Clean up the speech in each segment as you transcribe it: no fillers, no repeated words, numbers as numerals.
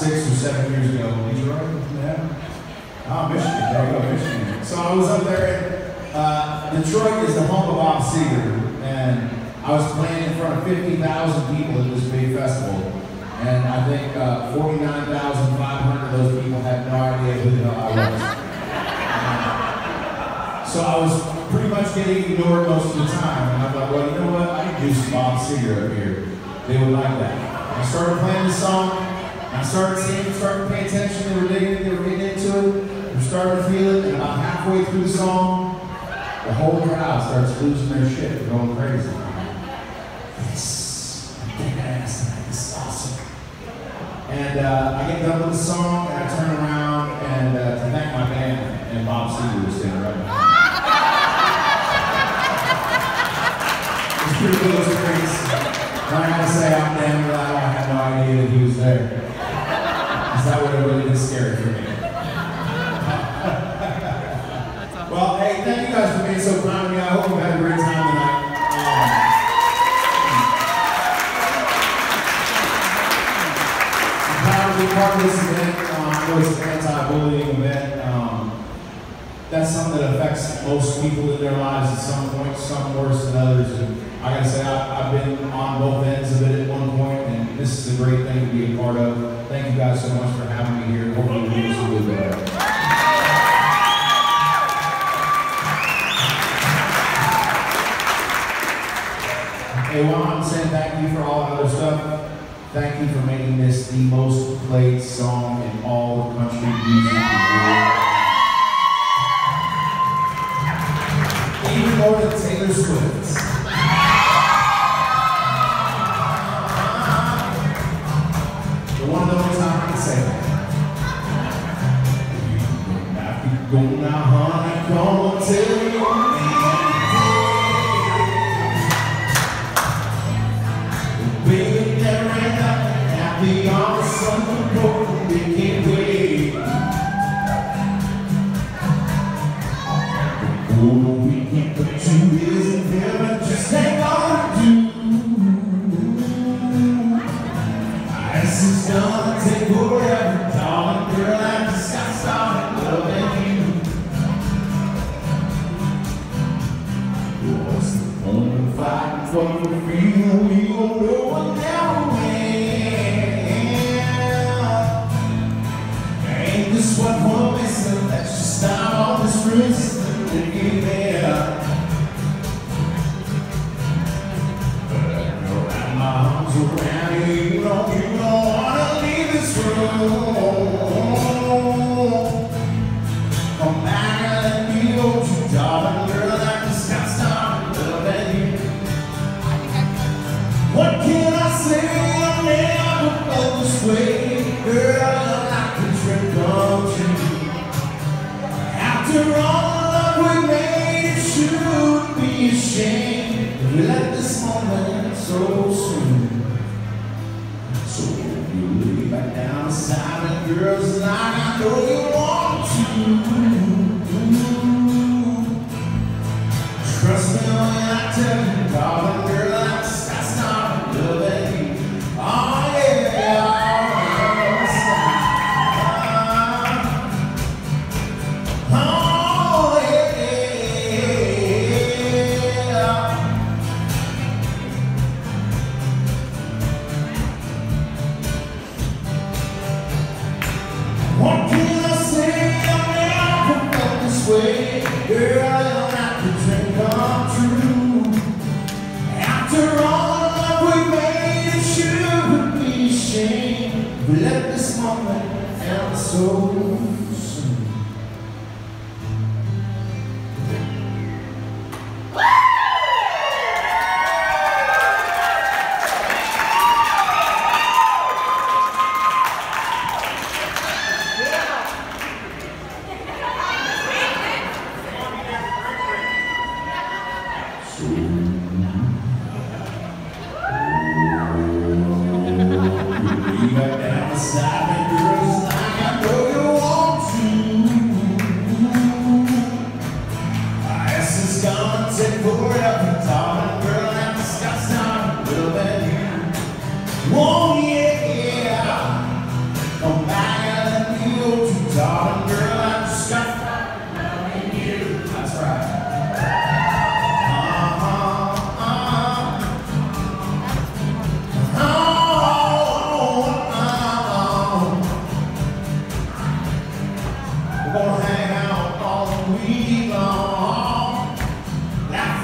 6 or 7 years ago. Detroit? Yeah. Oh, Michigan. There you go, Michigan. So I was up there in Detroit is the home of Bob Seger, and I was playing in front of 50,000 people at this big festival. And I think 49,500 of those people had no idea who the hell I was. So I was pretty much getting ignored most of the time. And I thought, well, you know what? I can do some Bob Seger up here. They would like that. I started playing this song. I started singing, started paying attention. They were digging it. They were getting into it. They started to feel it. And about halfway through the song, the whole crowd starts losing their shit. They're going crazy. Yes, I'm kicking ass tonight. This is awesome. And I get done with the song, and I turn around and to thank my band, and Bob Seger was standing right behind me. It's pretty close to crazy. I gotta say, I'm damn glad I had no idea that he was there. Because that would have really been scary for me. Well, hey, thank you guys for being so kind to me. I hope you had a great time tonight. I'm proud to be part of this event. I know it's an anti-bullying event. That's something that affects most people in their lives at some point, some worse than others. And I gotta say, I've been on both ends of it at one point, and this is a great thing to be a part of. Thank you guys so much for having me here. Hopefully you do some good better. Hey, while I'm saying thank you for all that other stuff, thank you for making this the most played song in all of country music. Even more than Taylor Swift. The one of the only time I can say that. Go now, honey, come and tell me baby, there ain't nothing happy on the summer road. They can't wait. Oh, we can't put 2 years in heaven, just ain't gonna do. This is gonna take forever, darling girl. I just got started loving you. What's the point of fighting for the freedom we won't know what never win? Ain't this what we're missing? Let's just stop all this resistance. My arms around you, you don't wanna leave this room. Come back and let me hold you, darling girl. I just got started loving you. What can I say? I never felt this way, girl. Like a dream come true. After all we made, it should be a shame if we let this moment so soon. So you lay back down beside me, girls, like I know you want to. Trust me when I tell you, darling girl, I just got started loving you. Oh yeah, what can I say? I never felt this way. Girl, you're not the dream come true. After all the love we made, it sure would be a shame if we let this moment end so soon. Oh yeah, come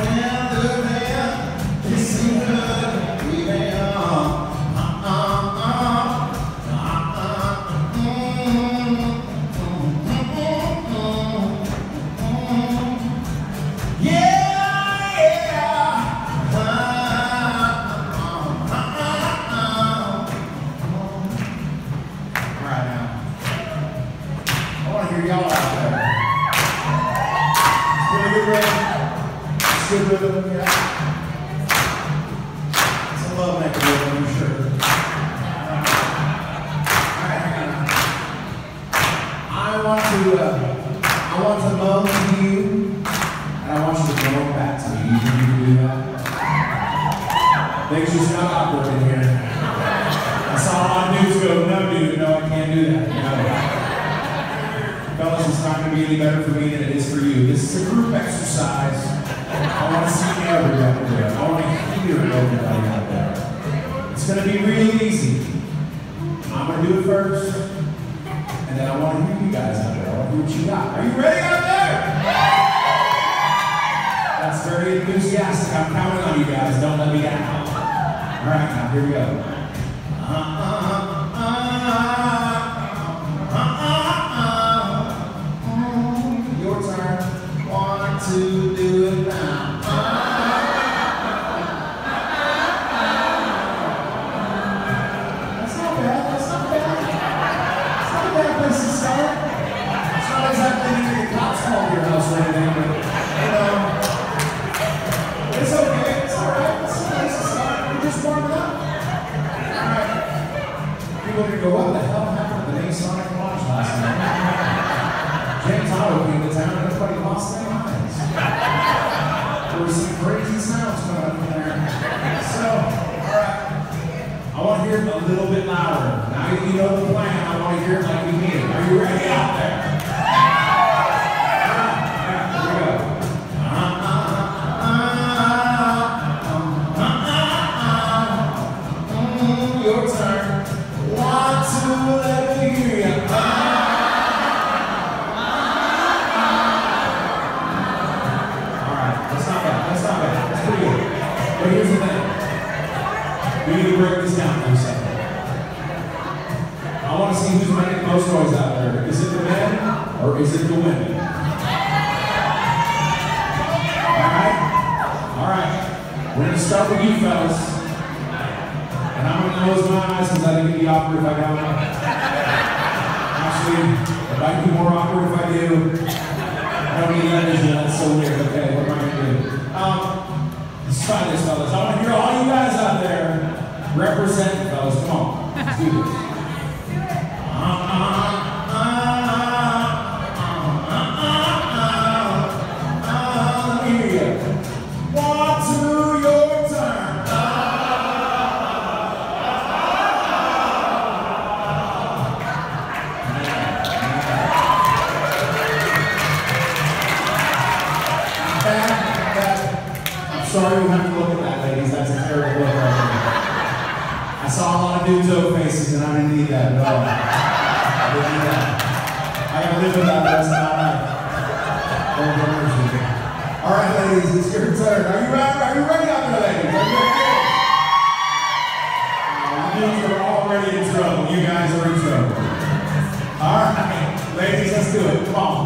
Good rhythm, yeah. It's a love making rhythm, I'm sure. Alright, hang on. I want to moan to you, and I want you to blow back to me. You think you can do that? Things just got awkward in here. I saw a lot of dudes go, no dude, no, I can't do that. No. Fellas, it's not going to be any better for me than it is for you. This is a group exercise. I want to see everybody out there. I want to hear everybody out there. It's going to be real easy. I'm going to do it first, and then I want to hear you guys out there. I want to hear what you got. Are you ready out there? That's very enthusiastic. I'm counting on you guys. Don't let me down. All right, now here we go. Your turn. Want to do it now. That's not bad. That's not bad. It's not a bad place to start. It's not exactly the cops call your house or anything, but it's okay. It's all right. It's a place to start. We're just warming up. All right. People are gonna go, what the hell happened to the Masonic Lodge last night? James Otto came to town and everybody lost their minds. There were some crazy sounds coming up from there. So, alright. I want to hear it a little bit louder. Now that you know the plan, I want to hear it like you mean it. Are you ready out there? Alright, here we go. Your turn. Want to let me hear you. But here's the thing. We need to break this down for a second. I want to see who's making the most noise out there. Is it the men or is it the women? Alright? Alright. We're going to start with you fellas. And I'm going to close my eyes because I think it'd be awkward if I don't. Actually, it might be more awkward if I do. I don't need that vision. That's so weird. Okay, what am I going to do? Let's try this, fellas. I want to hear all you guys out there represent, fellas. Come on. Let's do this. Let me hear you. 1, 2, your turn. Sorry we have to look at that, ladies. That's a terrible look right there. I saw a lot of dudes' old faces, and I didn't need that at all. I didn't need that. I gotta live with that the rest of my life. All right, ladies, it's your turn. Are you ready? Are you ready out there, ladies? Are you ready? You dudes are already in trouble. You guys are in trouble. All right, ladies, let's do it. Come on.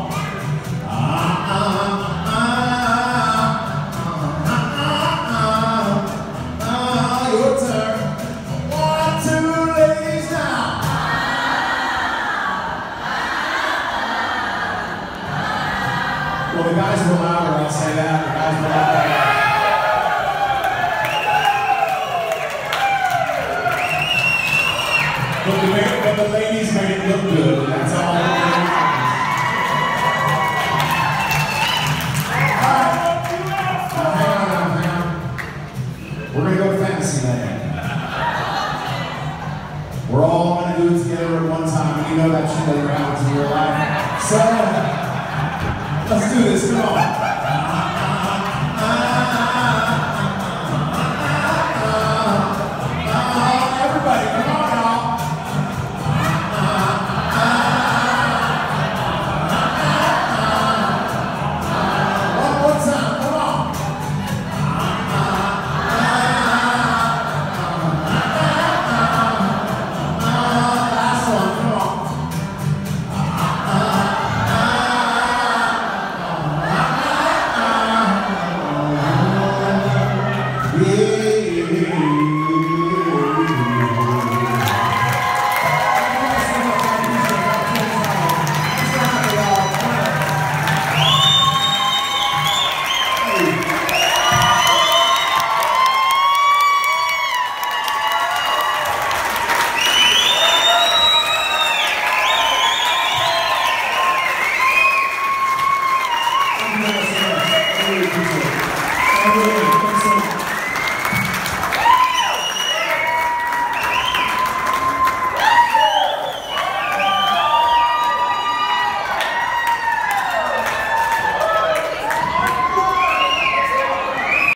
Your turn. 1, 2, ladies now. Well, the guys were louder, I'll say that. The guys were louder. But the ladies made it look good. That's all that we're going to go to fantasy land. We're all going to do it together at one time, and you know that shit never happens in your life. So, let's do this, come on.